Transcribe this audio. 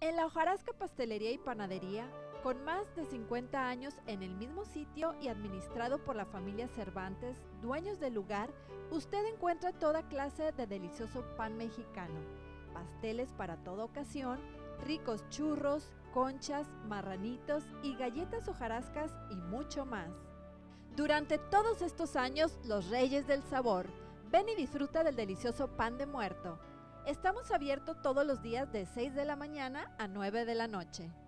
En la Hojarasca Pastelería y Panadería, con más de 50 años en el mismo sitio y administrado por la familia Cervantes, dueños del lugar, usted encuentra toda clase de delicioso pan mexicano, pasteles para toda ocasión, ricos churros, conchas, marranitos y galletas hojarascas y mucho más. Durante todos estos años, los Reyes del Sabor, ven y disfruta del delicioso pan de muerto. Estamos abiertos todos los días de 6 de la mañana a 9 de la noche.